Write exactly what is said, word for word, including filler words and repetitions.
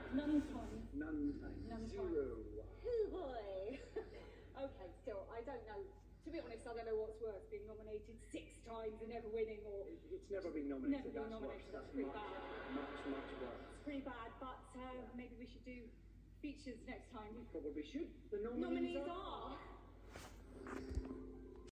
None time. None time. None time. Zero. Oh boy. Okay, still, I don't know. To be honest, I don't know what's worse, being nominated six times and never winning, or... It, it's never been nominated. Never been That's nominated. worse. That's That's pretty much, bad. much, much worse. It's pretty bad, but uh, maybe we should do features next time. We probably should. The nominees, Nominees are... are...